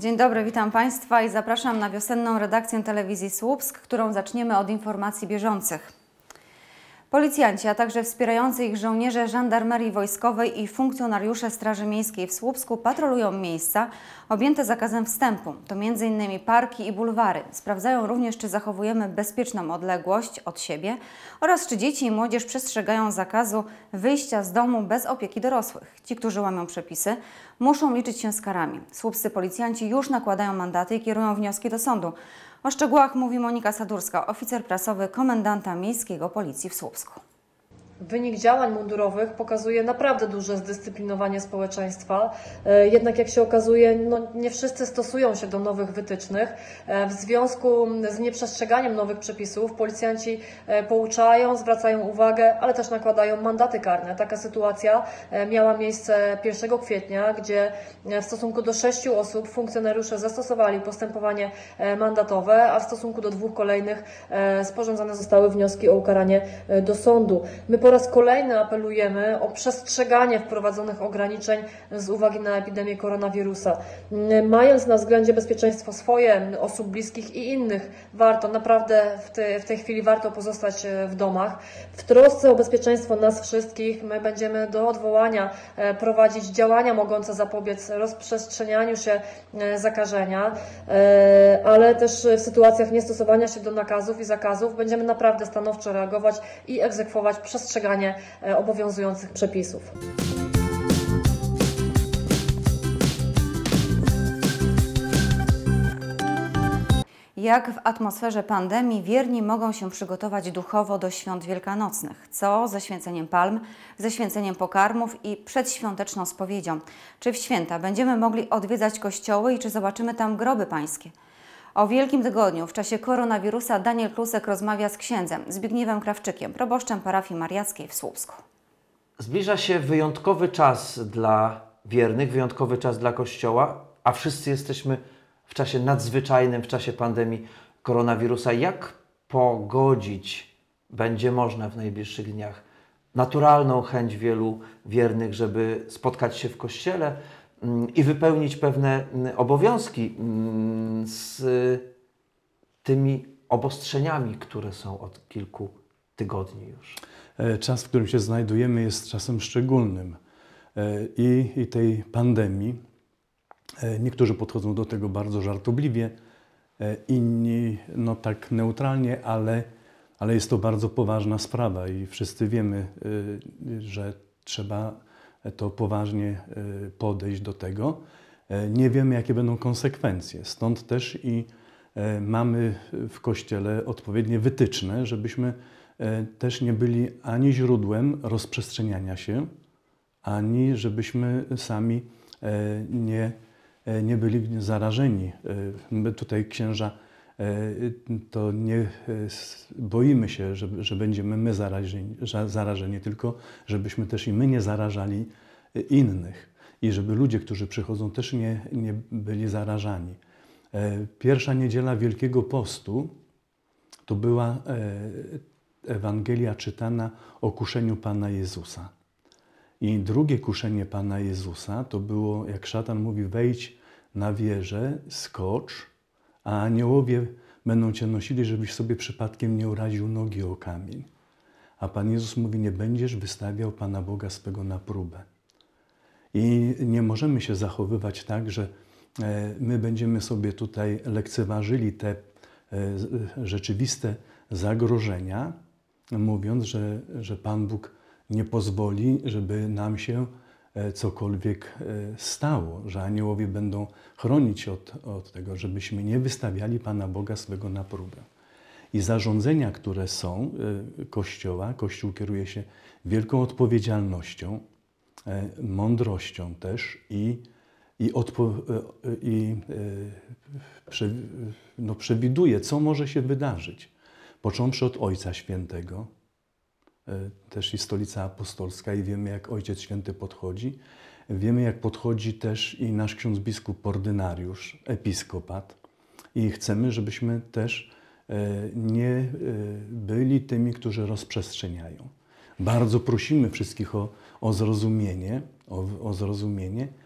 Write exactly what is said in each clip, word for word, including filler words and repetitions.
Dzień dobry, witam Państwa i zapraszam na wiosenną redakcję telewizji Słupsk, którą zaczniemy od informacji bieżących. Policjanci, a także wspierający ich żołnierze żandarmerii wojskowej i funkcjonariusze Straży Miejskiej w Słupsku patrolują miejsca objęte zakazem wstępu. To między innymi parki i bulwary. Sprawdzają również, czy zachowujemy bezpieczną odległość od siebie oraz czy dzieci i młodzież przestrzegają zakazu wyjścia z domu bez opieki dorosłych. Ci, którzy łamią przepisy, muszą liczyć się z karami. Słupscy policjanci już nakładają mandaty i kierują wnioski do sądu. O szczegółach mówi Monika Sadurska, oficer prasowy komendanta miejskiego Policji w Słupsku. Wynik działań mundurowych pokazuje naprawdę duże zdyscyplinowanie społeczeństwa, jednak jak się okazuje, no nie wszyscy stosują się do nowych wytycznych. W związku z nieprzestrzeganiem nowych przepisów policjanci pouczają, zwracają uwagę, ale też nakładają mandaty karne. Taka sytuacja miała miejsce pierwszego kwietnia, gdzie w stosunku do sześciu osób funkcjonariusze zastosowali postępowanie mandatowe, a w stosunku do dwóch kolejnych sporządzone zostały wnioski o ukaranie do sądu. My po raz kolejny apelujemy o przestrzeganie wprowadzonych ograniczeń z uwagi na epidemię koronawirusa. Mając na względzie bezpieczeństwo swoje, osób bliskich i innych, warto, naprawdę w, te, w tej chwili warto pozostać w domach. W trosce o bezpieczeństwo nas wszystkich my będziemy do odwołania prowadzić działania mogące zapobiec rozprzestrzenianiu się zakażenia, ale też w sytuacjach niestosowania się do nakazów i zakazów będziemy naprawdę stanowczo reagować i egzekwować przestrzeganie obowiązujących przepisów. Jak w atmosferze pandemii wierni mogą się przygotować duchowo do świąt wielkanocnych? Co ze święceniem palm, ze święceniem pokarmów i przedświąteczną spowiedzią? Czy w święta będziemy mogli odwiedzać kościoły i czy zobaczymy tam groby pańskie? O Wielkim Tygodniu w czasie koronawirusa Daniel Klusek rozmawia z księdzem Zbigniewem Krawczykiem, proboszczem parafii mariackiej w Słupsku. Zbliża się wyjątkowy czas dla wiernych, wyjątkowy czas dla Kościoła, a wszyscy jesteśmy w czasie nadzwyczajnym, w czasie pandemii koronawirusa. Jak pogodzić będzie można w najbliższych dniach naturalną chęć wielu wiernych, żeby spotkać się w Kościele i wypełnić pewne obowiązki z tymi obostrzeniami, które są od kilku tygodni już? Czas, w którym się znajdujemy, jest czasem szczególnym i, i tej pandemii. Niektórzy podchodzą do tego bardzo żartobliwie, inni no tak neutralnie, ale, ale jest to bardzo poważna sprawa i wszyscy wiemy, że trzeba to poważnie podejść do tego. Nie wiemy, jakie będą konsekwencje. Stąd też i mamy w Kościele odpowiednie wytyczne, żebyśmy też nie byli ani źródłem rozprzestrzeniania się, ani żebyśmy sami nie, nie byli zarażeni. My tutaj, księża, to nie boimy się, że, że będziemy my zarażeni, zarażeni, tylko żebyśmy też i my nie zarażali innych i żeby ludzie, którzy przychodzą, też nie, nie byli zarażani. Pierwsza niedziela Wielkiego Postu to była Ewangelia czytana o kuszeniu Pana Jezusa. I drugie kuszenie Pana Jezusa to było, jak szatan mówi, wejdź na wieżę, skocz, a aniołowie będą Cię nosili, żebyś sobie przypadkiem nie uraził nogi o kamień. A Pan Jezus mówi, nie będziesz wystawiał Pana Boga swego na próbę. I nie możemy się zachowywać tak, że my będziemy sobie tutaj lekceważyli te rzeczywiste zagrożenia, mówiąc, że, że Pan Bóg nie pozwoli, żeby nam się cokolwiek stało, że aniołowie będą chronić od, od tego, żebyśmy nie wystawiali Pana Boga swego na próbę. I zarządzenia, które są Kościoła, Kościół kieruje się wielką odpowiedzialnością, mądrością też i, i, odpo, i prze, no, przewiduje, co może się wydarzyć. Począwszy od Ojca Świętego, też i Stolica Apostolska i wiemy, jak Ojciec Święty podchodzi. Wiemy, jak podchodzi też i nasz ksiądz biskup ordynariusz, episkopat. I chcemy, żebyśmy też nie byli tymi, którzy rozprzestrzeniają. Bardzo prosimy wszystkich o, o zrozumienie, o, o zrozumienie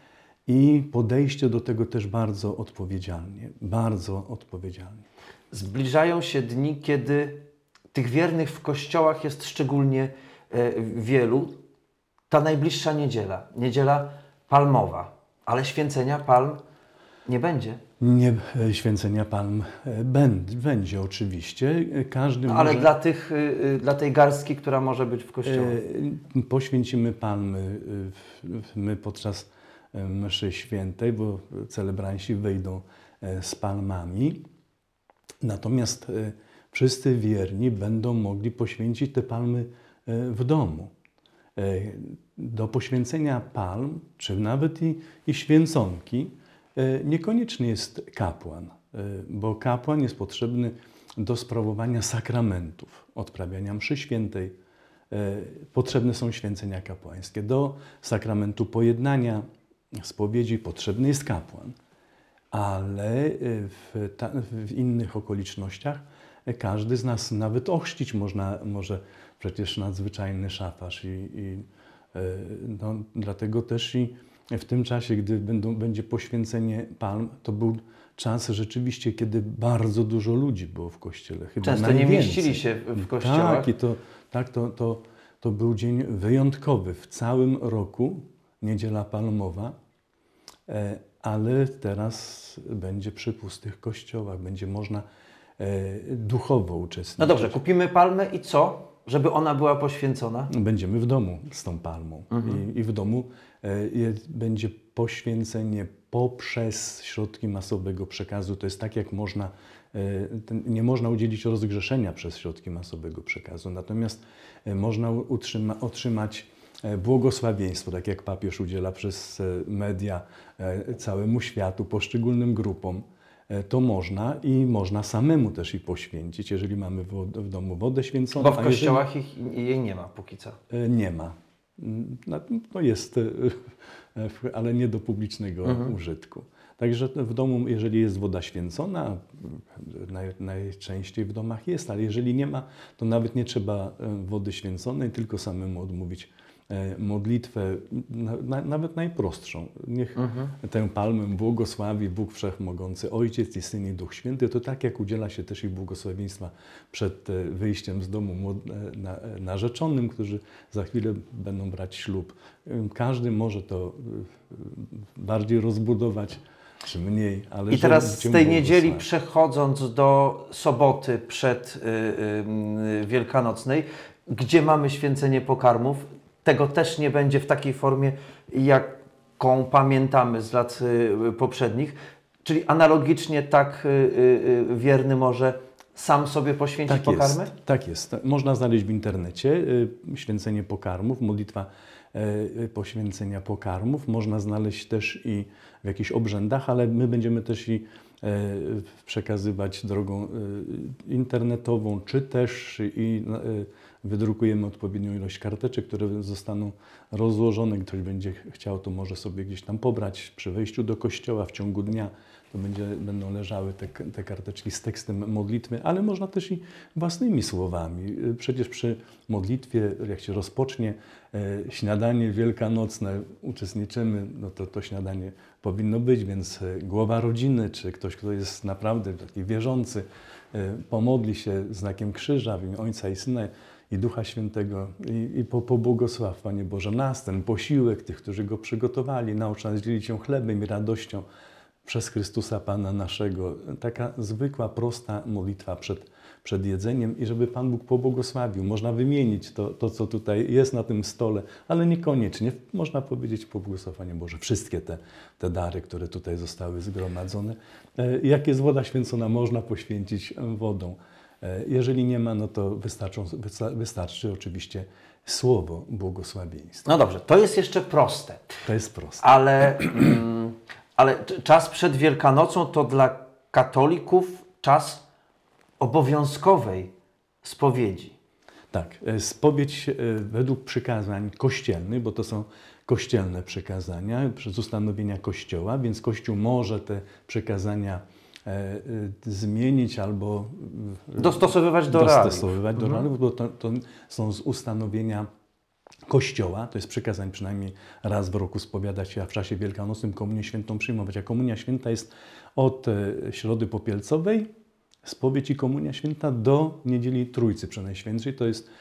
i podejście do tego też bardzo odpowiedzialnie, bardzo odpowiedzialnie. Zbliżają się dni, kiedy tych wiernych w kościołach jest szczególnie e, wielu. Ta najbliższa niedziela, niedziela palmowa, ale święcenia palm nie będzie. Nie, święcenia palm będzie, będzie oczywiście. Każdy No, ale może, dla, tych, y, dla tej garstki, która może być w kościołach. e, poświęcimy palmy e, w- my podczas e, mszy świętej, bo celebranci wyjdą e, z palmami. Natomiast e, wszyscy wierni będą mogli poświęcić te palmy e, w domu. E, Do poświęcenia palm, czy nawet i, i święconki, e, niekoniecznie jest kapłan, e, bo kapłan jest potrzebny do sprawowania sakramentów, odprawiania mszy świętej. E, Potrzebne są święcenia kapłańskie. Do sakramentu pojednania, spowiedzi potrzebny jest kapłan. Ale w, ta, w innych okolicznościach każdy z nas, nawet ochrzcić można, może przecież nadzwyczajny szafarz. I, i, e, no, dlatego też i w tym czasie, gdy będą, będzie poświęcenie palm, to był czas rzeczywiście, kiedy bardzo dużo ludzi było w kościele. Chyba Często nie najwięcej. mieścili się w w kościołach. Tak, i to, tak to, to, to był dzień wyjątkowy w całym roku, Niedziela Palmowa. E, Ale teraz będzie przy pustych kościołach, będzie można e, duchowo uczestniczyć. No dobrze, kupimy palmę i co? Żeby ona była poświęcona? Będziemy w domu z tą palmą. I, I w domu e, jest, będzie poświęcenie poprzez środki masowego przekazu. To jest tak, jak można, e, ten, nie można udzielić rozgrzeszenia przez środki masowego przekazu. Natomiast e, można utrzyma, otrzymać e, błogosławieństwo, tak jak papież udziela przez e, media e, całemu światu, poszczególnym grupom. E, To można i można samemu też i poświęcić, jeżeli mamy w, w domu wodę święconą. Bo w a jeżeli- kościołach ich, jej nie ma póki co. E, Nie ma. Mm, no, No jest, e, e, ale nie do publicznego użytku. Także w domu, jeżeli jest woda święcona, naj, najczęściej w domach jest, ale jeżeli nie ma, to nawet nie trzeba e, wody święconej, tylko samemu odmówić e, modlitwę, na, na, nawet najprostszą. Niech tę palmę błogosławi Bóg Wszechmogący, Ojciec i Syn i Duch Święty. To tak jak udziela się też i błogosławieństwa przed e, wyjściem z domu młod- e, na, e, narzeczonym, którzy za chwilę będą brać ślub. E, Każdy może to e, bardziej rozbudować, czy mniej, ale I że teraz z Cię tej niedzieli błogosławi. przechodząc do soboty przed y, y, Wielkanocnej, gdzie mamy święcenie pokarmów, tego też nie będzie w takiej formie, jaką pamiętamy z lat y, poprzednich. Czyli analogicznie tak y, y, wierny może sam sobie poświęcić Tak pokarmy? jest, tak jest. Można znaleźć w internecie y, święcenie pokarmów, modlitwa y, poświęcenia pokarmów. Można znaleźć też i w jakichś obrzędach, ale my będziemy też i y, przekazywać drogą y, internetową, czy też i y, wydrukujemy odpowiednią ilość karteczek, które zostaną rozłożone. Ktoś będzie chciał, to może sobie gdzieś tam pobrać przy wejściu do kościoła w ciągu dnia. To będzie, będą leżały te, te karteczki z tekstem modlitwy, ale można też i własnymi słowami. Przecież przy modlitwie, jak się rozpocznie e, śniadanie wielkanocne, uczestniczymy, no to to śniadanie powinno być, więc e, głowa rodziny, czy ktoś, kto jest naprawdę taki wierzący, e, pomodli się znakiem krzyża w imię Ojca i Syna i Ducha Świętego i, i po, pobłogosław, Panie Boże, nas, ten posiłek tych, którzy go przygotowali, naucz nas dzielić się chlebem i radością przez Chrystusa Pana naszego. Taka zwykła, prosta modlitwa przed, przed jedzeniem i żeby Pan Bóg pobłogosławił. Można wymienić to, to, co tutaj jest na tym stole, ale niekoniecznie. Można powiedzieć pobłogosławienie Boże. Wszystkie te, te dary, które tutaj zostały zgromadzone. E, Jak jest woda święcona, można poświęcić wodą. E, Jeżeli nie ma, no to wystarczą, wysta- wystarczy oczywiście słowo błogosławieństwa. No dobrze, to jest jeszcze proste. To jest proste. Ale, mm, ale t- czas przed Wielkanocą to dla katolików czas obowiązkowej spowiedzi. Tak, e, spowiedź e, według przykazań kościelnych, bo to są kościelne przykazania przez ustanowienia Kościoła, więc Kościół może te przykazania e, e, zmienić albo e, Dostosowywać do realiów. dostosowywać do realiów, bo to, to są z ustanowienia Kościoła, to jest przykazań przynajmniej raz w roku spowiadać się, a w czasie wielkanocnym Komunię Świętą przyjmować. A Komunia Święta jest od Środy Popielcowej, spowiedź i Komunia Święta, do Niedzieli Trójcy Przenajświętszej. To jest,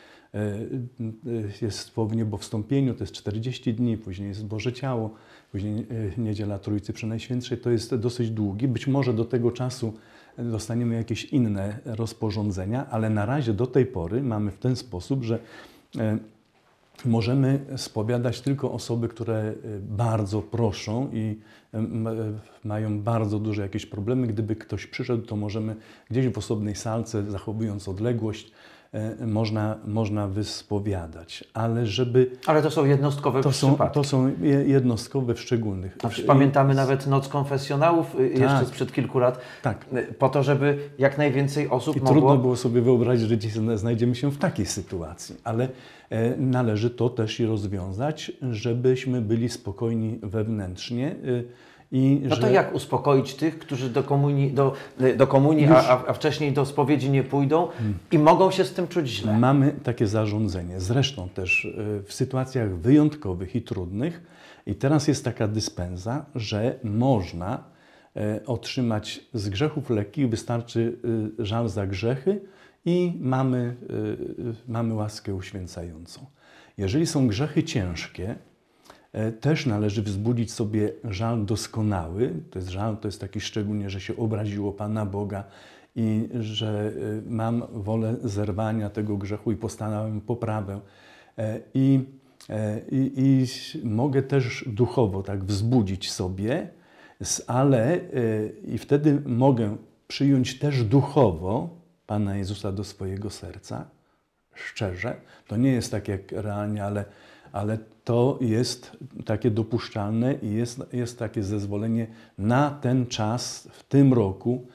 jest po niebowstąpieniu, to jest czterdzieści dni, później jest Boże Ciało, później Niedziela Trójcy Przenajświętszej. To jest dosyć długi. Być może do tego czasu dostaniemy jakieś inne rozporządzenia, ale na razie do tej pory mamy w ten sposób, że możemy spowiadać tylko osoby, które bardzo proszą i mają bardzo duże jakieś problemy. Gdyby ktoś przyszedł, to możemy gdzieś w osobnej salce, zachowując odległość, można, można wyspowiadać. Ale żeby... Ale to są jednostkowe to są, przypadki. to są jednostkowe w szczególnych. A pamiętamy nawet Noc Konfesjonałów tak. jeszcze sprzed kilku lat, tak. po to, żeby jak najwięcej osób I mogło... trudno było sobie wyobrazić, że dzisiaj znajdziemy się w takiej sytuacji, ale e, należy to też i rozwiązać, żebyśmy byli spokojni wewnętrznie. E, I no że... to jak uspokoić tych, którzy do komunii, do, do komunii a, a, a wcześniej do spowiedzi nie pójdą hmm. i mogą się z tym czuć źle? Mamy takie zarządzenie. Zresztą też e, w sytuacjach wyjątkowych i trudnych i teraz jest taka dyspensa, że można e, otrzymać z grzechów lekkich, wystarczy e, żal za grzechy i mamy, e, mamy łaskę uświęcającą. Jeżeli są grzechy ciężkie, też należy wzbudzić sobie żal doskonały. To jest żal, to jest taki szczególnie, że się obraziło Pana Boga i że mam wolę zerwania tego grzechu i postanawiam poprawę. I, i, i mogę też duchowo tak wzbudzić sobie, ale i wtedy mogę przyjąć też duchowo Pana Jezusa do swojego serca, szczerze. To nie jest tak jak realnie, ale ale to jest takie dopuszczalne i jest, jest takie zezwolenie na ten czas w tym roku,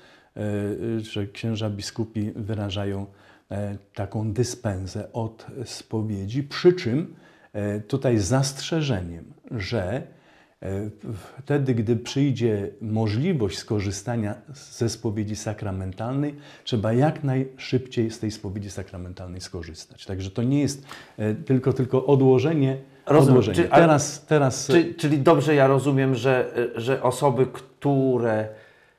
że księża biskupi wyrażają taką dyspensę od spowiedzi, przy czym tutaj z zastrzeżeniem, że wtedy, gdy przyjdzie możliwość skorzystania ze spowiedzi sakramentalnej, trzeba jak najszybciej z tej spowiedzi sakramentalnej skorzystać. Także to nie jest tylko, tylko odłożenie. Rozumiem. odłożenie. Czy, teraz, teraz... Czy, czyli dobrze ja rozumiem, że, że osoby, które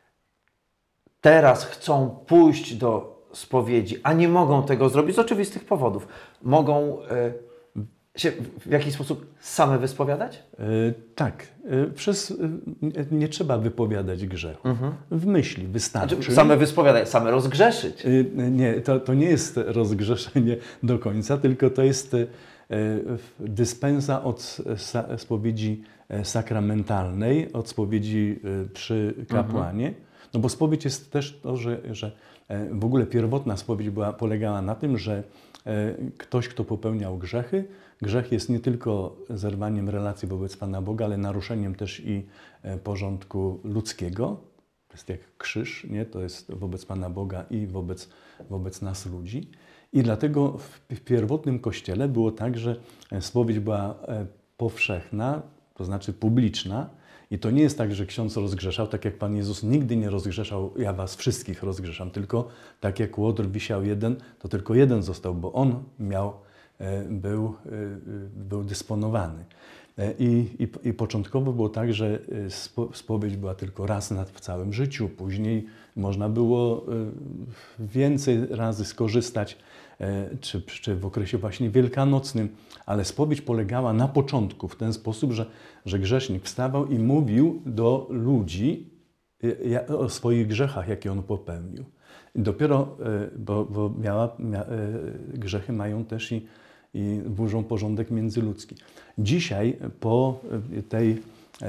teraz chcą pójść do spowiedzi, a nie mogą tego zrobić z oczywistych powodów, mogą się w jakiś sposób same wyspowiadać? Yy, tak. Yy, przez, yy, nie trzeba wypowiadać grzechu. Mhm. W myśli wystarczy. Znaczy, same wyspowiadać, same rozgrzeszyć. Yy, nie, to, to nie jest rozgrzeszenie do końca, tylko to jest yy, dyspensa od sa, spowiedzi sakramentalnej, od spowiedzi yy, przy kapłanie. Mhm. No bo spowiedź jest też to, że, że w ogóle pierwotna spowiedź była, polegała na tym, że ktoś, kto popełniał grzechy, grzech jest nie tylko zerwaniem relacji wobec Pana Boga, ale naruszeniem też i porządku ludzkiego. To jest jak krzyż, nie? To jest wobec Pana Boga i wobec, wobec nas ludzi. I dlatego w pierwotnym Kościele było tak, że spowiedź była powszechna, to znaczy publiczna. I to nie jest tak, że ksiądz rozgrzeszał, tak jak Pan Jezus nigdy nie rozgrzeszał, ja was wszystkich rozgrzeszam, tylko tak jak łotr wisiał jeden, to tylko jeden został, bo on miał, był, był dysponowany. I, i, I początkowo było tak, że spowiedź była tylko raz w całym życiu, później można było więcej razy skorzystać, czy, czy w okresie właśnie wielkanocnym, ale spowiedź polegała na początku w ten sposób, że, że grzesznik wstawał i mówił do ludzi o swoich grzechach, jakie on popełnił. I dopiero, bo, bo miała, mia, grzechy mają też i, i burzą porządek międzyludzki. Dzisiaj po tej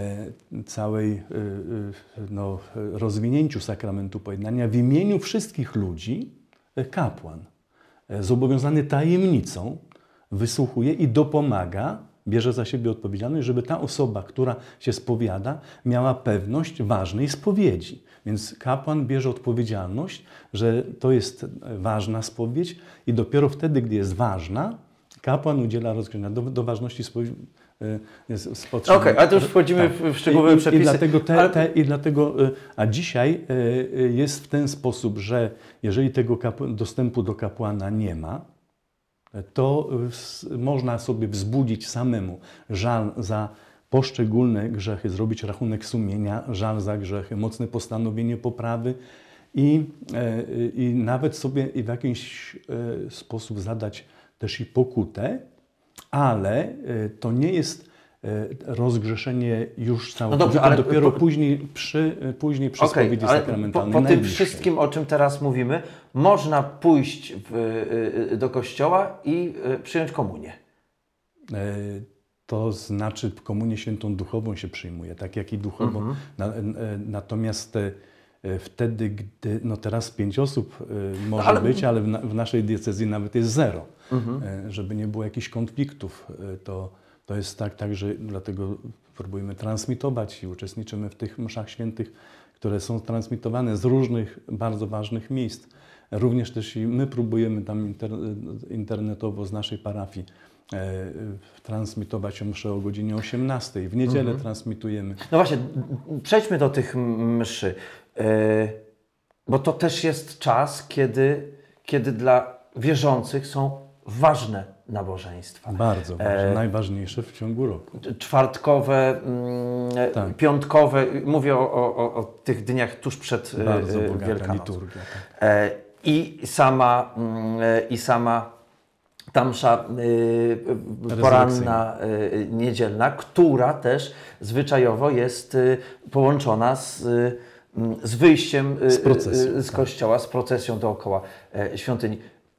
całej no, rozwinięciu sakramentu pojednania w imieniu wszystkich ludzi kapłan zobowiązany tajemnicą wysłuchuje i dopomaga, bierze za siebie odpowiedzialność, żeby ta osoba, która się spowiada, miała pewność ważnej spowiedzi. Więc kapłan bierze odpowiedzialność, że to jest ważna spowiedź i dopiero wtedy, gdy jest ważna, kapłan udziela rozgrzeszenia. Do, do ważności spowiedzi jest potrzebne. Okej, okay, ale to już wchodzimy tak. w szczegółowe I, przepisy. I dlatego te, ale... te, i dlatego, a dzisiaj jest w ten sposób, że jeżeli tego kapł- dostępu do kapłana nie ma, to s- można sobie wzbudzić samemu żal za poszczególne grzechy, zrobić rachunek sumienia, żal za grzechy, mocne postanowienie poprawy i, e, i nawet sobie w jakiś e, sposób zadać też i pokutę, ale e, to nie jest e, rozgrzeszenie już całkowite, dobrze, ale dopiero po- później przy, później przy Okej, spowiedzi ale po, sakramentalnej. po tym najbliższej. wszystkim, o czym teraz mówimy, można pójść w, y, y, do kościoła i y, przyjąć komunię. E, To znaczy komunię świętą duchową się przyjmuje, tak jak i duchową. Na, e, natomiast e, wtedy, gdy, no teraz pięć osób e, może ale- być, ale w, na, w naszej diecezji nawet jest zero. Mhm. E, żeby nie było jakichś konfliktów, e, to, to jest tak, tak, że dlatego próbujemy transmitować i uczestniczymy w tych mszach świętych, które są transmitowane z różnych bardzo ważnych miejsc. Również też i my próbujemy tam inter, internetowo z naszej parafii e, transmitować mszę o godzinie osiemnastej. W niedzielę Mhm. transmitujemy. No właśnie, przejdźmy do tych mszy, yy, bo to też jest czas, kiedy, kiedy dla wierzących są ważne nabożeństwa. Bardzo ważne, E, najważniejsze w ciągu roku. Czwartkowe, mm, Tak. piątkowe, mówię o, o, o- o tych dniach tuż przed yy, Bardzo bogata Wielkanocą. liturgia. Tak. E, I sama, mm, e, i sama ta msza y, poranna, y, niedzielna, która też zwyczajowo jest y, połączona z, y, z wyjściem y, Z procesją, y, z tak. kościoła, z procesją dookoła e, świątyni.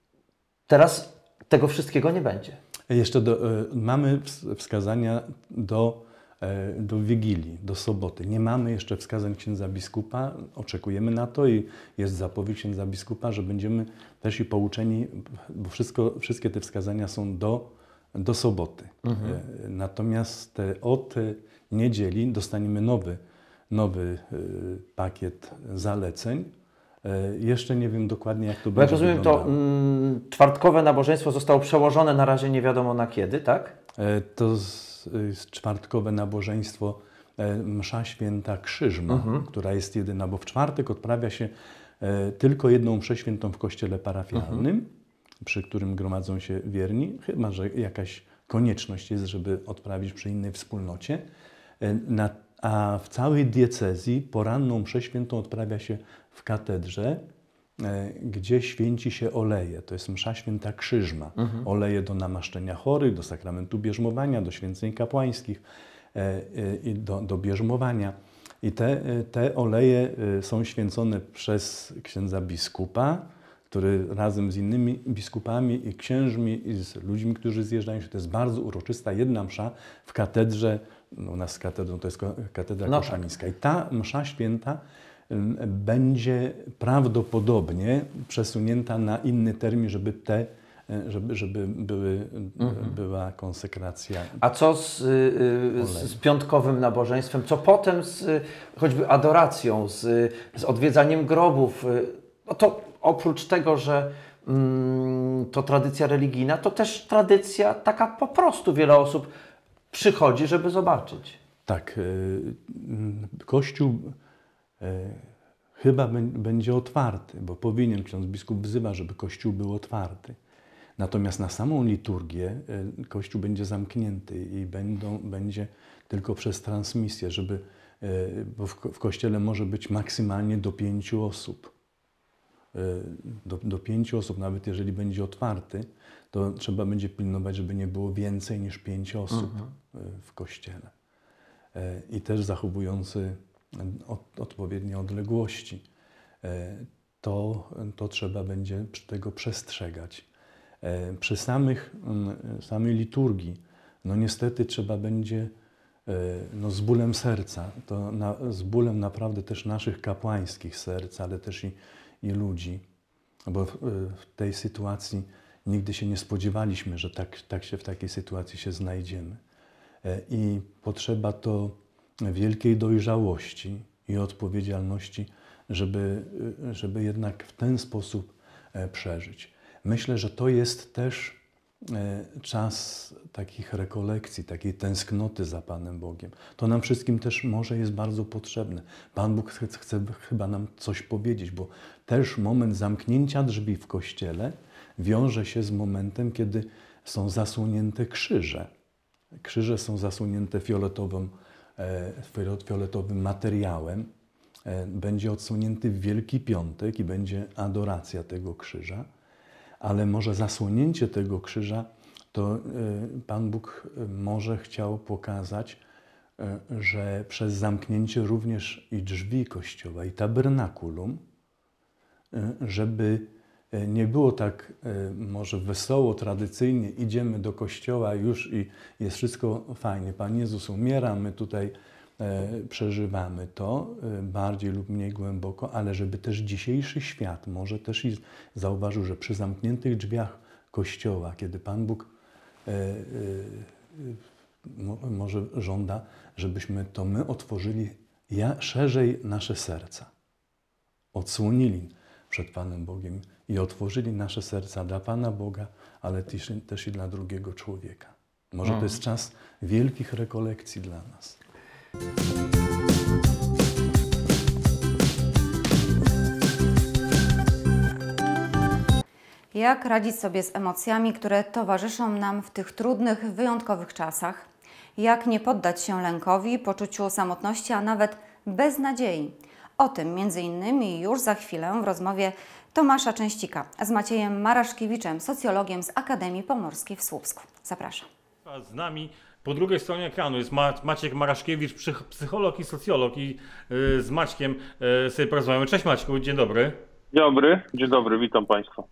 Teraz tego wszystkiego nie będzie. Jeszcze do, e, mamy ws- wskazania do, e, do Wigilii, do soboty. Nie mamy jeszcze wskazań księdza biskupa. Oczekujemy na to i jest zapowiedź księdza biskupa, że będziemy też i pouczeni, bo wszystko, wszystkie te wskazania są do, do soboty. E, Natomiast e, od e, niedzieli dostaniemy nowy, nowy e, pakiet zaleceń. E, Jeszcze nie wiem dokładnie, jak to Bo jak będzie rozumiem, to wyglądało. mm, czwartkowe nabożeństwo zostało przełożone na razie nie wiadomo na kiedy, tak? E, To z- jest czwartkowe nabożeństwo e, msza święta Krzyżma, która jest jedyna, bo w czwartek odprawia się e, tylko jedną mszę świętą w kościele parafialnym, przy którym gromadzą się wierni, chyba że jakaś konieczność jest, żeby odprawić przy innej wspólnocie. E, Na, a w całej diecezji poranną mszę świętą odprawia się w katedrze, e, gdzie święci się oleje. To jest msza święta Krzyżma. Oleje do namaszczenia chorych, do sakramentu bierzmowania, do święceń kapłańskich e, e, i do, do bierzmowania. I te, e, te oleje e, są święcone przez księdza biskupa, który razem z innymi biskupami i księżmi i z ludźmi, którzy zjeżdżają się, to jest bardzo uroczysta jedna msza w katedrze, no u nas z katedrą to jest ko- katedra No tak. koszalińska. I ta msza święta ym, będzie prawdopodobnie przesunięta na inny termin, żeby te, e, żeby, żeby były, była konsekracja. A co z, y, y, z, z piątkowym nabożeństwem? Co potem z y, choćby adoracją, z, y, z odwiedzaniem grobów? Y, no to oprócz tego, że mm, to tradycja religijna, to też tradycja taka po prostu. Wiele osób przychodzi, żeby zobaczyć. Tak, e, m, Kościół e, chyba bę- będzie otwarty, bo powinien, ksiądz biskup wzywa, żeby Kościół był otwarty. Natomiast na samą liturgię e, Kościół będzie zamknięty i będą, będzie tylko przez transmisję, żeby, e, bo w, ko- w Kościele może być maksymalnie do pięciu osób. E, Do, do pięciu osób, nawet jeżeli będzie otwarty, to trzeba będzie pilnować, żeby nie było więcej niż pięć osób e, w Kościele. E, I też zachowujący od, odpowiednie odległości. E, To, to trzeba będzie przy tego przestrzegać. E, Przy samych, mm, samej liturgii, no niestety trzeba będzie e, no z bólem serca, to na, z bólem naprawdę też naszych kapłańskich serc, ale też i, i ludzi, bo w, w tej sytuacji nigdy się nie spodziewaliśmy, że tak, tak się w takiej sytuacji się znajdziemy. E, I potrzeba to wielkiej dojrzałości i odpowiedzialności, żeby, żeby jednak w ten sposób e, przeżyć. Myślę, że to jest też e, czas takich rekolekcji, takiej tęsknoty za Panem Bogiem. To nam wszystkim też może jest bardzo potrzebne. Pan Bóg chce, chce chyba nam coś powiedzieć, bo też moment zamknięcia drzwi w Kościele wiąże się z momentem, kiedy są zasłonięte krzyże. Krzyże są zasłonięte fioletowym, fioletowym materiałem. Będzie odsłonięty w Wielki Piątek i będzie adoracja tego krzyża. Ale może zasłonięcie tego krzyża to Pan Bóg może chciał pokazać, że przez zamknięcie również i drzwi Kościoła, i tabernakulum, żeby nie było tak może wesoło, tradycyjnie, idziemy do Kościoła już i jest wszystko fajnie. Pan Jezus umiera, my tutaj przeżywamy to bardziej lub mniej głęboko, ale żeby też dzisiejszy świat może też i zauważył, że przy zamkniętych drzwiach Kościoła, kiedy Pan Bóg może żąda, żebyśmy to my otworzyli ja, szerzej nasze serca, odsłonili przed Panem Bogiem i otworzyli nasze serca dla Pana Boga, ale też, też i dla drugiego człowieka. Może to jest czas wielkich rekolekcji dla nas. Jak radzić sobie z emocjami, które towarzyszą nam w tych trudnych, wyjątkowych czasach? Jak nie poddać się lękowi, poczuciu samotności, a nawet beznadziei? O tym między innymi już za chwilę w rozmowie Tomasza Częścika z Maciejem Maraszkiewiczem, socjologiem z Akademii Pomorskiej w Słupsku. Zapraszam. Z nami po drugiej stronie ekranu jest Maciek Maraszkiewicz, psycholog i socjolog, i z Maćkiem sobie porozmawiamy. Cześć Maćku, dzień dobry. Dzień dobry, dzień dobry, witam Państwa.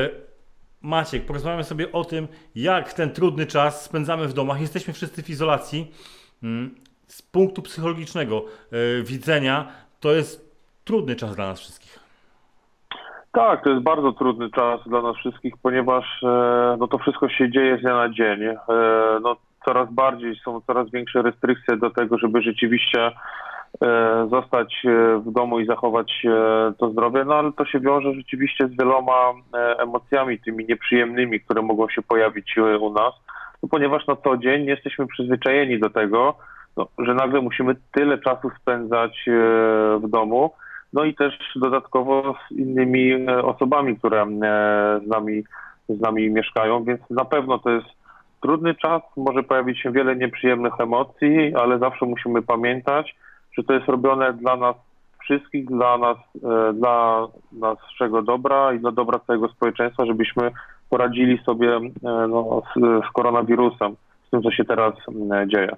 Maciek, porozmawiamy sobie o tym, jak ten trudny czas spędzamy w domach. Jesteśmy wszyscy w izolacji. Z punktu psychologicznego widzenia to jest trudny czas dla nas wszystkich. Tak, to jest bardzo trudny czas dla nas wszystkich, ponieważ no, to wszystko się dzieje z dnia na dzień. No, coraz bardziej są coraz większe restrykcje do tego, żeby rzeczywiście zostać w domu i zachować to zdrowie, no ale to się wiąże rzeczywiście z wieloma emocjami, tymi nieprzyjemnymi, które mogą się pojawić u nas, no, ponieważ na co dzień nie jesteśmy przyzwyczajeni do tego, no, że nagle musimy tyle czasu spędzać w domu, no i też dodatkowo z innymi osobami, które z nami, z nami mieszkają, więc na pewno to jest trudny czas, może pojawić się wiele nieprzyjemnych emocji, ale zawsze musimy pamiętać, że to jest robione dla nas wszystkich, dla nas, dla naszego dobra i dla dobra całego społeczeństwa, żebyśmy poradzili sobie no, z, z koronawirusem, z tym, co się teraz dzieje.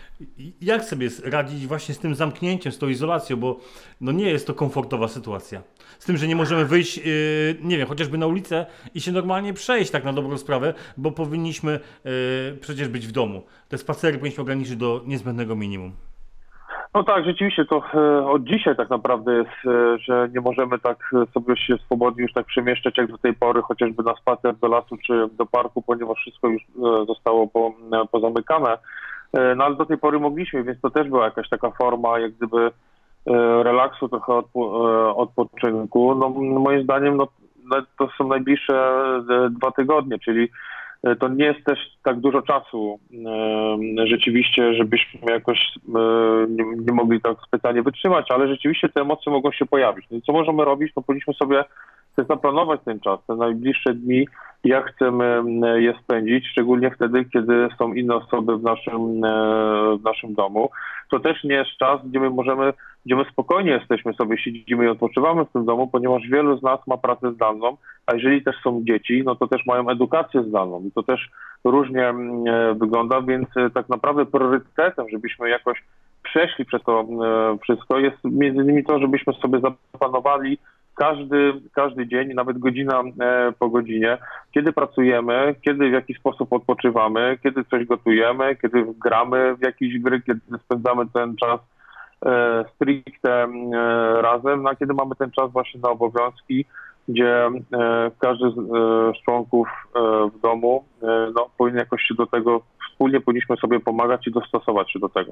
Jak sobie radzić właśnie z tym zamknięciem, z tą izolacją, bo no nie jest to komfortowa sytuacja. Z tym, że nie możemy wyjść, yy, nie wiem, chociażby na ulicę i się normalnie przejść tak na dobrą sprawę, bo powinniśmy yy, przecież być w domu. Te spacery powinniśmy ograniczyć do niezbędnego minimum. No tak, rzeczywiście to e, od dzisiaj tak naprawdę jest, e, że nie możemy tak sobie się swobodnie już tak przemieszczać jak do tej pory, chociażby na spacer do lasu czy do parku, ponieważ wszystko już e, zostało po, e, pozamykane. E, no ale do tej pory mogliśmy, więc to też była jakaś taka forma jak gdyby e, relaksu, trochę odpo, e, odpoczynku. No moim zdaniem no, to są najbliższe e, dwa tygodnie, czyli to nie jest też tak dużo czasu e, rzeczywiście, żebyśmy jakoś e, nie, nie mogli tak specjalnie wytrzymać, ale rzeczywiście te emocje mogą się pojawić. No i co możemy robić? No powinniśmy sobie też zaplanować ten czas, te najbliższe dni, jak chcemy je spędzić, szczególnie wtedy, kiedy są inne osoby w naszym, e, w naszym domu. To też nie jest czas, gdzie my możemy, gdzie my spokojnie jesteśmy sobie, siedzimy i odpoczywamy w tym domu, ponieważ wielu z nas ma pracę zdalną, a jeżeli też są dzieci, no to też mają edukację zdalną i to też różnie e, wygląda, więc e, tak naprawdę priorytetem, żebyśmy jakoś przeszli przez to e, wszystko, jest między innymi to, żebyśmy sobie zaplanowali każdy, każdy dzień, nawet godzina e, po godzinie, kiedy pracujemy, kiedy w jaki sposób odpoczywamy, kiedy coś gotujemy, kiedy gramy w jakieś gry, kiedy spędzamy ten czas e, stricte e, razem, no, a kiedy mamy ten czas właśnie na obowiązki, gdzie e, każdy z, e, z członków e, w domu e, no, powinien jakoś się do tego, wspólnie powinniśmy sobie pomagać i dostosować się do tego.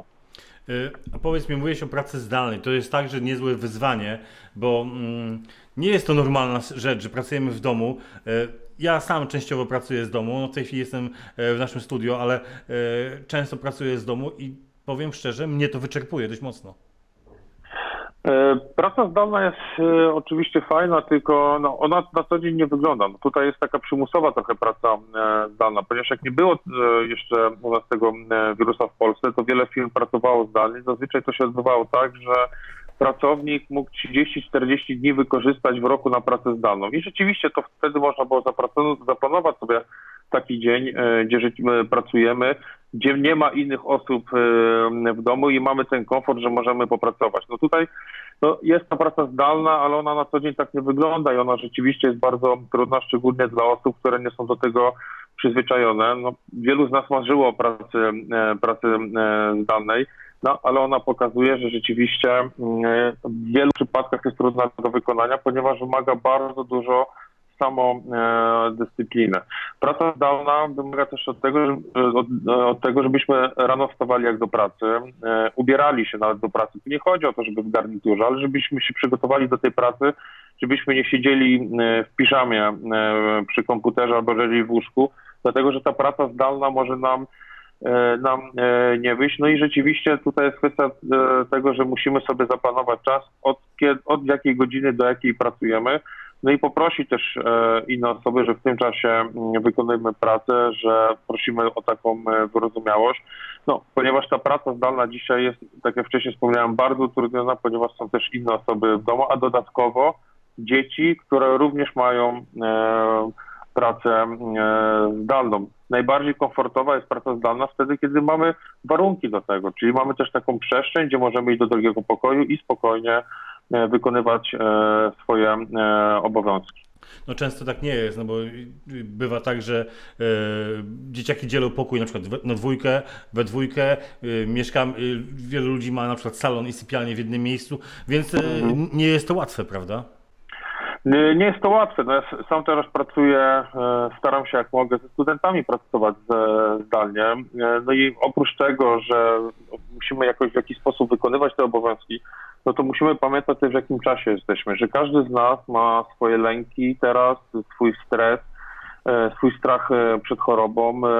A powiedz mi, mówiłeś o pracy zdalnej. To jest także niezłe wyzwanie, bo mm, nie jest to normalna rzecz, że pracujemy w domu. Ja sam częściowo pracuję z domu, no w tej chwili jestem w naszym studio, ale często pracuję z domu i powiem szczerze, mnie to wyczerpuje dość mocno. E, Praca zdalna jest e, oczywiście fajna, tylko no, ona na co dzień nie wygląda. No, tutaj jest taka przymusowa trochę praca e, zdalna, ponieważ jak nie było e, jeszcze u nas tego e, wirusa w Polsce, to wiele firm pracowało zdalnie. Zazwyczaj to się odbywało tak, że pracownik mógł trzydzieści czterdzieści dni wykorzystać w roku na pracę zdalną. I rzeczywiście to wtedy można było zaplanować sobie taki dzień, e, gdzie żyć- pracujemy, gdzie nie ma innych osób e, w domu i mamy ten komfort, że możemy popracować. No tutaj no, jest ta praca zdalna, ale ona na co dzień tak nie wygląda i ona rzeczywiście jest bardzo trudna, szczególnie dla osób, które nie są do tego przyzwyczajone. No, wielu z nas marzyło o pracy, e, pracy e, zdalnej, no, ale ona pokazuje, że rzeczywiście e, w wielu przypadkach jest trudna do wykonania, ponieważ wymaga bardzo dużo samodyscypliny. Praca zdalna wymaga też od tego, że- od, od tego, żebyśmy rano wstawali jak do pracy, e, ubierali się nawet do pracy. Tu nie chodzi o to, żeby w garniturze, ale żebyśmy się przygotowali do tej pracy, żebyśmy nie siedzieli e, w piżamie e, przy komputerze albo leżeli w łóżku, dlatego że ta praca zdalna może nam e, nam e, nie wyjść. No i rzeczywiście tutaj jest kwestia e, tego, że musimy sobie zaplanować czas, od, kiedy, od jakiej godziny do jakiej pracujemy. No i poprosić też e, inne osoby, że w tym czasie mm, wykonujemy pracę, że prosimy o taką e, wyrozumiałość. No, ponieważ ta praca zdalna dzisiaj jest, tak jak wcześniej wspomniałem, bardzo utrudniona, ponieważ są też inne osoby w domu, a dodatkowo dzieci, które również mają e, pracę e, zdalną. Najbardziej komfortowa jest praca zdalna wtedy, kiedy mamy warunki do tego, czyli mamy też taką przestrzeń, gdzie możemy iść do drugiego pokoju i spokojnie e, wykonywać e, swoje e, obowiązki. No często tak nie jest, no bo y, y, bywa tak, że e, dzieciaki dzielą pokój na przykład we, na dwójkę, we dwójkę, y, mieszkam, y, wielu ludzi ma na przykład salon i sypialnię w jednym miejscu, więc e, n- nie jest to łatwe, prawda? Nie, nie jest to łatwe. No ja s- sam teraz pracuję, e, staram się jak mogę ze studentami pracować e, zdalnie. E, No i oprócz tego, że musimy jakoś w jakiś sposób wykonywać te obowiązki, no to musimy pamiętać też w jakim czasie jesteśmy, że każdy z nas ma swoje lęki teraz, swój stres, e, swój strach e, przed chorobą. E,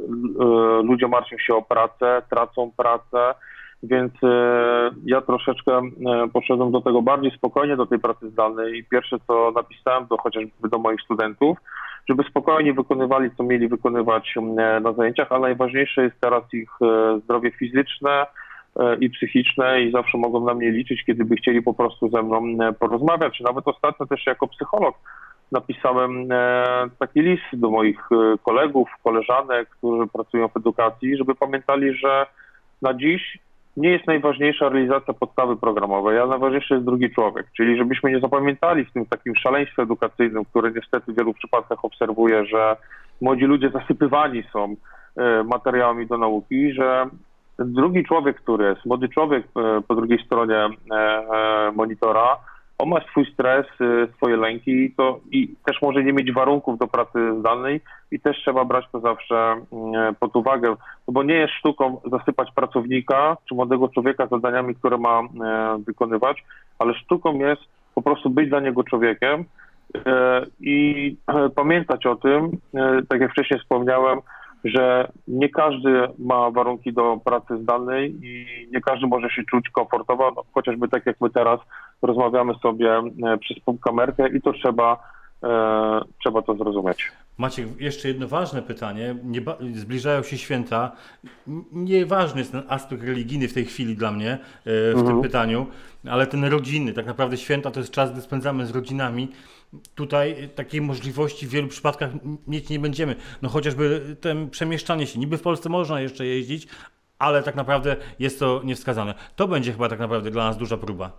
e, Ludzie martwią się o pracę, tracą pracę. Więc e, ja troszeczkę e, poszedłem do tego bardziej spokojnie, do tej pracy zdalnej i pierwsze co napisałem to chociażby do moich studentów, żeby spokojnie wykonywali co mieli wykonywać e, na zajęciach, ale najważniejsze jest teraz ich e, zdrowie fizyczne e, i psychiczne i zawsze mogą na mnie liczyć, kiedy by chcieli po prostu ze mną e, porozmawiać. Nawet ostatnio też jako psycholog napisałem e, taki list do moich e, kolegów, koleżanek, którzy pracują w edukacji, żeby pamiętali, że na dziś nie jest najważniejsza realizacja podstawy programowej, ale najważniejszy jest drugi człowiek. Czyli żebyśmy nie zapamiętali w tym takim szaleństwie edukacyjnym, które niestety w wielu przypadkach obserwuję, że młodzi ludzie zasypywani są e, materiałami do nauki, że drugi człowiek, który jest, młody człowiek e, po drugiej stronie e, e, monitora, on ma swój stres, e, swoje lęki i, to, i też może nie mieć warunków do pracy zdalnej i też trzeba brać to zawsze e, pod uwagę, no bo nie jest sztuką zasypać pracownika czy młodego człowieka zadaniami, które ma e, wykonywać, ale sztuką jest po prostu być dla niego człowiekiem e, i e, pamiętać o tym, e, tak jak wcześniej wspomniałem, że nie każdy ma warunki do pracy zdalnej i nie każdy może się czuć komfortowo, no, chociażby tak jak my teraz rozmawiamy sobie e, przez kamerkę i to trzeba, e, trzeba to zrozumieć. Maciek, jeszcze jedno ważne pytanie. Nie ba- zbliżają się święta. N- Nieważny jest ten aspekt religijny w tej chwili dla mnie e, w tym pytaniu, ale ten rodzinny, tak naprawdę święta to jest czas, gdy spędzamy z rodzinami. Tutaj e, takiej możliwości w wielu przypadkach m- mieć nie będziemy. No chociażby ten przemieszczanie się. Niby w Polsce można jeszcze jeździć, ale tak naprawdę jest to niewskazane. To będzie chyba tak naprawdę dla nas duża próba.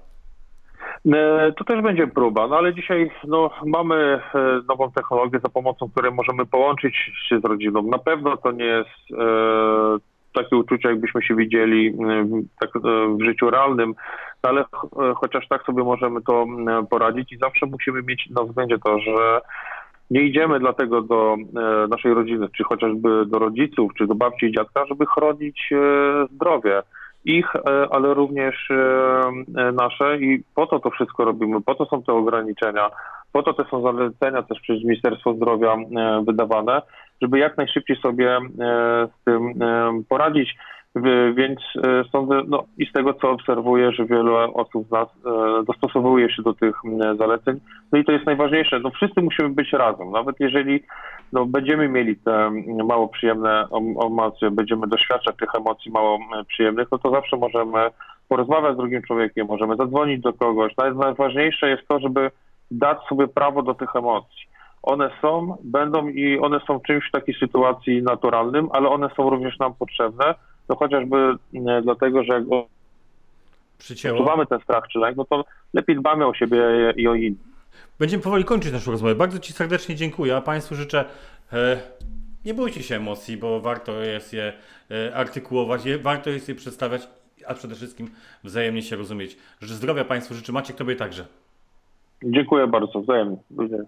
E, To też będzie próba, no ale dzisiaj no, mamy e, nową technologię, za pomocą której możemy połączyć się z rodziną. Na pewno to nie jest e, takie uczucie, jakbyśmy się widzieli e, tak, e, w życiu realnym, no, ale ch- e, chociaż tak sobie możemy to e, poradzić i zawsze musimy mieć na względzie to, że nie idziemy dlatego do e, naszej rodziny, czy chociażby do rodziców, czy do babci i dziadka, żeby chronić e, zdrowie ich, e, ale również e, e, nasze i po to to wszystko robimy, po to są te ograniczenia, po to te są zalecenia też przez Ministerstwo Zdrowia e, wydawane, żeby jak najszybciej sobie e, z tym e, poradzić. Wy- Więc e, sądzę, no i z tego co obserwuję, że wiele osób z nas e, dostosowuje się do tych m, zaleceń. No i to jest najważniejsze, no wszyscy musimy być razem, nawet jeżeli no, będziemy mieli te m, mało przyjemne em- emocje, będziemy doświadczać tych emocji mało m, przyjemnych, no to zawsze możemy porozmawiać z drugim człowiekiem, możemy zadzwonić do kogoś. Naj- Najważniejsze jest to, żeby dać sobie prawo do tych emocji. One są, będą i one są czymś w takiej sytuacji naturalnym, ale one są również nam potrzebne, no chociażby e, dlatego, że jak Przycięło. odczuwamy ten strach czy lęk, no to lepiej dbamy o siebie i o innych. Będziemy powoli kończyć naszą rozmowę. Bardzo Ci serdecznie dziękuję, a Państwu życzę, e, nie bójcie się emocji, bo warto jest je e, artykułować, je, warto jest je przedstawiać, a przede wszystkim wzajemnie się rozumieć. Życzę zdrowia Państwu, życzę Maciek Tobie także. Dziękuję bardzo, wzajemnie. Do widzenia.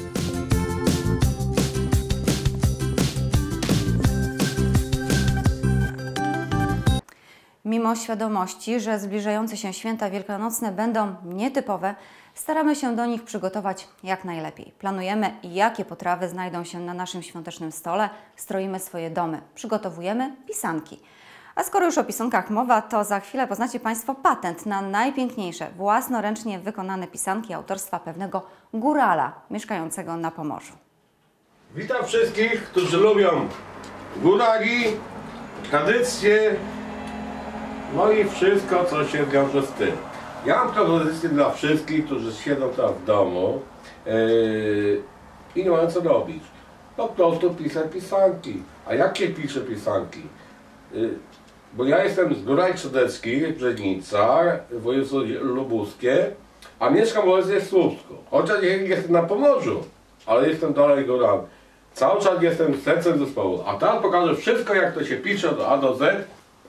Mimo świadomości, że zbliżające się święta wielkanocne będą nietypowe, staramy się do nich przygotować jak najlepiej. Planujemy, jakie potrawy znajdą się na naszym świątecznym stole, stroimy swoje domy, przygotowujemy pisanki. A skoro już o pisankach mowa, to za chwilę poznacie Państwo patent na najpiękniejsze, własnoręcznie wykonane pisanki autorstwa pewnego górala mieszkającego na Pomorzu. Witam wszystkich, którzy lubią górali, tradycje, no i wszystko, co się wiąże z tym. Ja mam propozycję dla wszystkich, którzy siedzą teraz w domu yy, i nie mają co robić. Po prostu piszę pisanki. A jakie piszę pisanki? Yy, bo ja jestem z Górali Trzedeckich, Brzeznica, województwo lubuskie, a mieszkam obecnie w Słupsku. Chociaż jestem na Pomorzu, ale jestem dalej górami. Cały czas jestem sercem zespołu. A teraz pokażę wszystko, jak to się pisze od A do Z.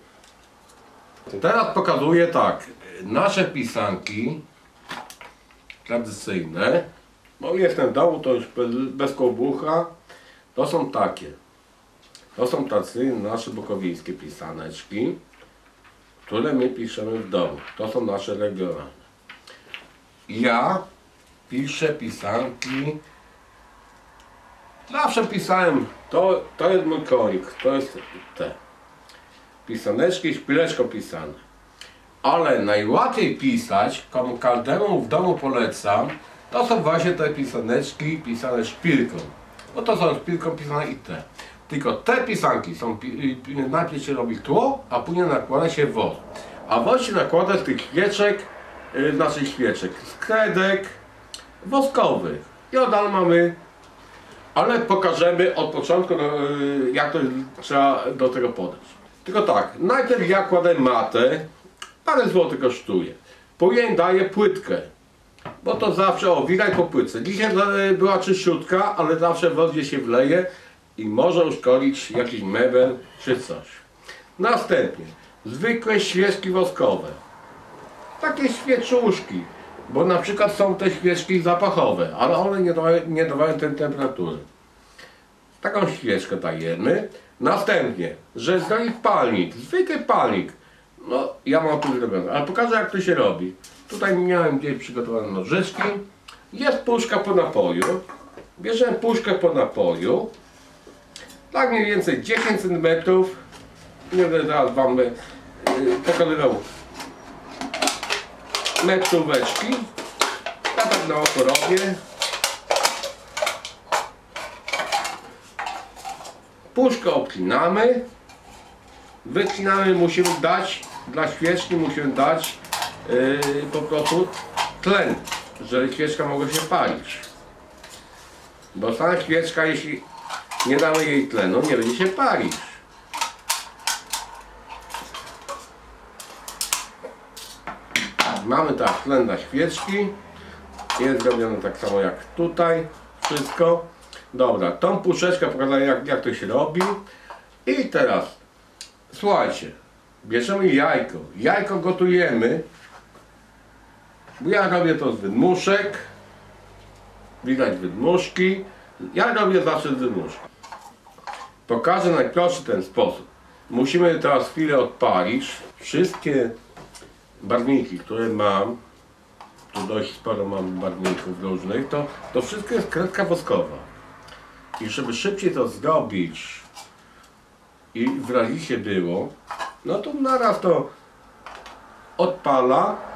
Teraz pokazuję tak, nasze pisanki tradycyjne, bo jestem w domu, to już bez, bez kołbucha, to są takie. To są tradycyjne nasze bukowińskie pisaneczki, które my piszemy w domu. To są nasze regionalne. Ja piszę pisanki, zawsze pisałem, to, to jest mój konik, to jest te. Pisaneczki, szpileczko pisane. Ale najłatwiej pisać, komu każdemu w domu polecam, to są właśnie te pisaneczki pisane szpilką. Bo to są szpilką pisane i te. Tylko te pisanki są, najpierw się robi tło, a później nakłada się wosk. A wosk się nakłada z tych świeczek, yy, naszych świeczek, z kredek woskowych. I od razu mamy, ale pokażemy od początku, yy, jak to trzeba do tego podejść. Tylko tak, najpierw ja kładę matę, parę złotych kosztuje. Później daję płytkę, bo to zawsze, o, widać po płytce. Dzisiaj była czyściutka, ale zawsze w wodzie się wleje i może uszkodzić jakiś mebel czy coś. Następnie zwykłe świeczki woskowe. Takie świeczuszki, bo na przykład są te świeczki zapachowe, ale one nie dawają, nie dawają tej temperatury. Taką świeczkę dajemy. Następnie, że zrobić palnik, zwykły palnik. No, ja mam tu zrobione, ale pokażę, jak to się robi. Tutaj miałem gdzieś przygotowane nożyczki. Jest puszka po napoju. Bierzemy puszkę po napoju. Tak mniej więcej dziesięć centymetrów. Nie będę teraz wam yy, pokazywał metróweczki. Ja tak na oko robię. Puszkę obcinamy, wycinamy, musimy dać, dla świeczki musimy dać yy, po prostu tlen, żeby świeczka mogła się palić. Bo sama świeczka, jeśli nie damy jej tlenu, nie będzie się palić. Mamy tak tlen na świeczki, jest zrobione tak samo jak tutaj, wszystko. Dobra, tą puszeczkę pokazuję, jak, jak to się robi. I teraz, słuchajcie, bierzemy jajko. Jajko gotujemy. Ja robię to z wydmuszek. Widać wydmuszki. Ja robię zawsze z wydmuszki. Pokażę najprostszy ten sposób. Musimy teraz chwilę odpalić. Wszystkie barwniki, które mam, tu dość sporo mam barwników różnych, to, to wszystko jest kredka woskowa. I żeby szybciej to zrobić i wyraziście było, no to naraz to odpala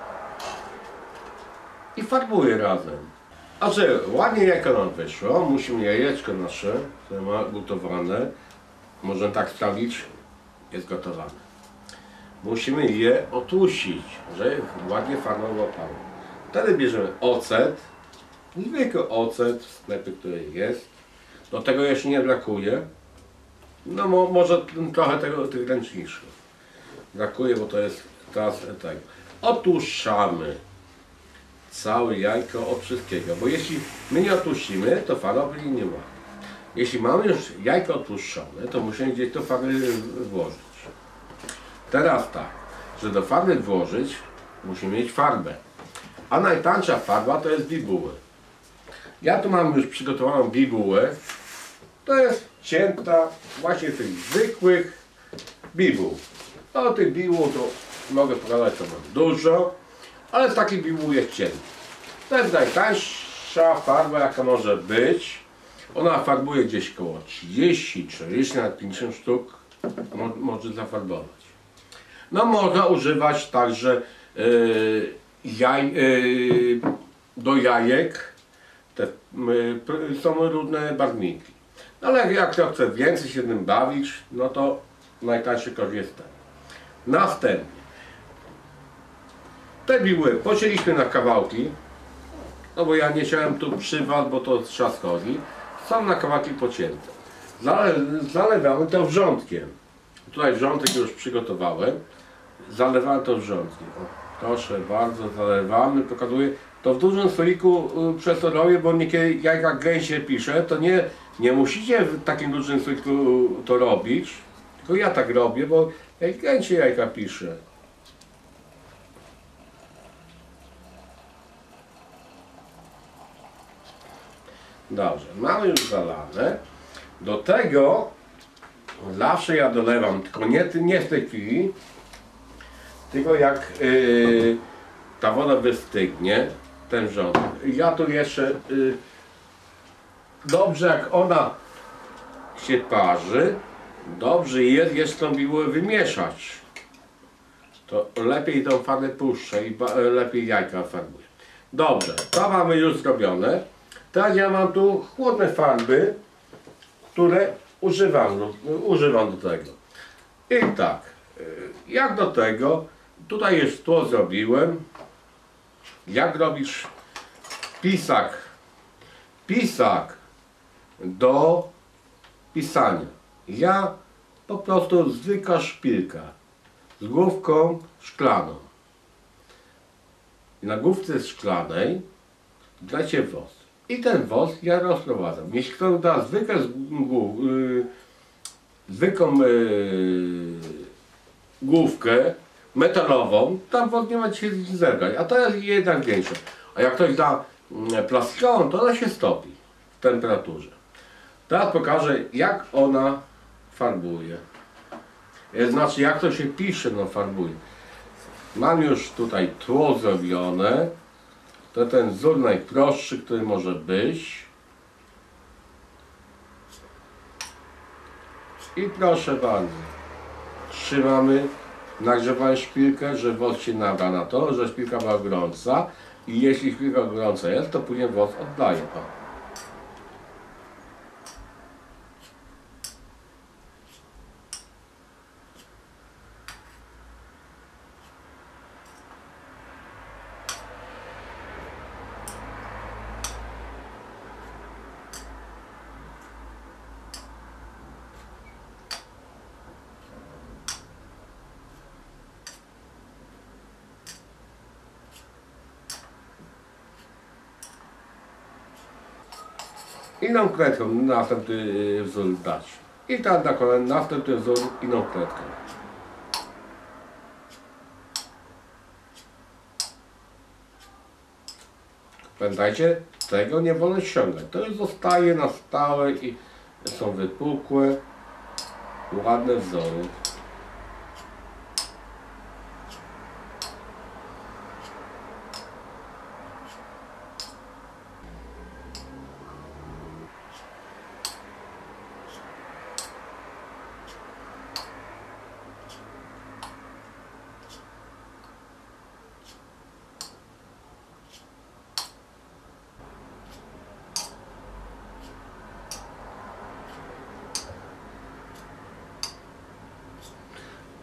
i farbuje razem. A że ładnie jajko nam wyszło, musimy jajeczko nasze, które ma gotowane, możemy tak sprawdzić, jest gotowane. Musimy je otłuścić, żeby ładnie farba łapało. Wtedy bierzemy ocet, zwykły ocet w sklepie, który jest. Do tego jeszcze nie brakuje. No mo, może trochę tego, tych ręczniczków. Brakuje, bo to jest teraz tego. Otłuszczamy całe jajko od wszystkiego, bo jeśli my nie otłuścimy, to farby nie ma. Jeśli mamy już jajko otłuszczone, to musimy gdzieś to farby włożyć. Teraz tak, że do farby włożyć, musimy mieć farbę. A najtańsza farba to jest bibuły. Ja tu mam już przygotowaną bibułę. To jest cięta właśnie tych zwykłych bibuł. O tych bibuł to mogę pokazać, to mam dużo, ale z takich bibuł jest cięta. To jest najtańsza farba, jaka może być. Ona farbuje gdzieś około trzydzieści, czterdzieści, nawet pięćdziesiąt sztuk mo może zafarbować. No można używać także yy, jaj, yy, do jajek. Te, yy, są różne barwniki. No ale jak to chce więcej się tym bawić, no to najtańszy koszt jest ten. Następnie te bibuły pocięliśmy na kawałki, no bo ja nie chciałem tu przy was, bo to trzaskowi. Są na kawałki pocięte. Zale, zalewamy to wrzątkiem. Tutaj wrzątek już przygotowałem. Zalewałem to wrzątkiem. O, proszę bardzo, zalewamy, pokazuję. To w dużym słoiku y, przez to robię, bo niekiedy jajka gęsie piszę, to nie, nie musicie w takim dużym słoiku to robić. Tylko ja tak robię, bo jak gęsie jajka piszę. Dobrze, mamy już zalane. Do tego zawsze ja dolewam, tylko nie, nie w tej chwili, tylko jak yy, ta woda wystygnie, ten wrzątek. Ja tu jeszcze yy, dobrze jak ona się parzy, dobrze jest jeszcze tą bibułę wymieszać. To lepiej tą farbę puszczę i lepiej jajka farbuje. Dobrze, to mamy już zrobione. Teraz ja mam tu chłodne farby, które używam, używam do tego. I tak, jak do tego, tutaj już tło zrobiłem. Jak robisz pisak, pisak do pisania. Ja po prostu zwykła szpilka z główką szklaną. I na główce szklanej dajcie wos. I ten wos ja rozprowadzam. Jeśli ktoś da zwykłe, yy, zwykłą yy, główkę metalową, tam wos nie ma się zergać, a to jest jednak większa. A jak ktoś da yy, plastikową, to ona się stopi w temperaturze. Teraz pokażę, jak ona farbuje. Znaczy, jak to się pisze, no farbuje. Mam już tutaj tło zrobione. To ten wzór najprostszy, który może być. I proszę bardzo. Trzymamy, nagrzewamy szpilkę, że wos się nabra na to, że szpilka była gorąca. I jeśli szpilka gorąca jest, to później wos oddaje. O. Inną kredką następny wzór dać. I tak na kolejny następny wzór inną kredką. Pamiętajcie, tego nie wolno ściągać. To już zostaje na stałe i są wypukłe, ładne wzory.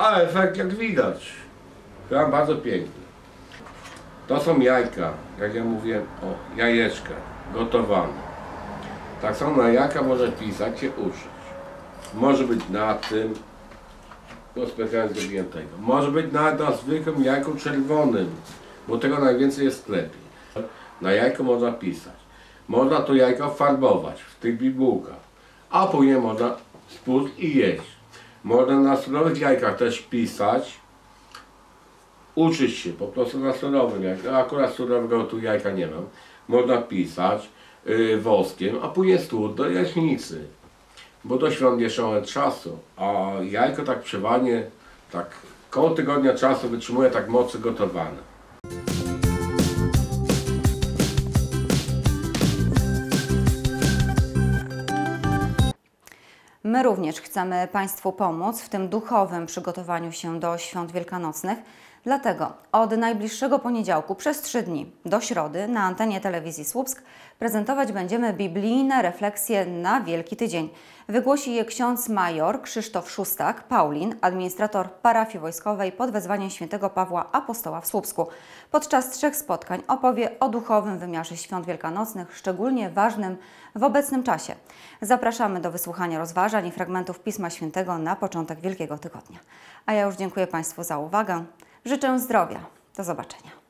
A efekt jak widać, chyba bardzo piękny. To są jajka, jak ja mówiłem, o jajeczka gotowane. Tak samo na jajka może pisać się uczyć. Może być na tym, to specjalnie zrobiłem tego. Może być na, na zwykłym jajku czerwonym, bo tego najwięcej jest w sklepie. Na jajko można pisać. Można to jajko farbować w tych bibułkach, a później można spłuc i jeść. Można na surowych jajkach też pisać, uczyć się po prostu na surowym jajku. Akurat surowego tu jajka nie mam. Można pisać yy, woskiem, a później stłuc do jaśnicy. Bo do świąt jeszcze mamy czasu, a jajko tak przeważnie, tak koło tygodnia czasu wytrzymuje tak mocno gotowane. My również chcemy Państwu pomóc w tym duchowym przygotowaniu się do świąt wielkanocnych. Dlatego od najbliższego poniedziałku przez trzy dni do środy na antenie telewizji Słupsk prezentować będziemy biblijne refleksje na Wielki Tydzień. Wygłosi je ksiądz major Krzysztof Szustak, Paulin, administrator parafii wojskowej pod wezwaniem świętego Pawła Apostoła w Słupsku. Podczas trzech spotkań opowie o duchowym wymiarze świąt wielkanocnych, szczególnie ważnym w obecnym czasie. Zapraszamy do wysłuchania rozważań i fragmentów Pisma Świętego na początek Wielkiego Tygodnia. A ja już dziękuję Państwu za uwagę. Życzę zdrowia. Do zobaczenia.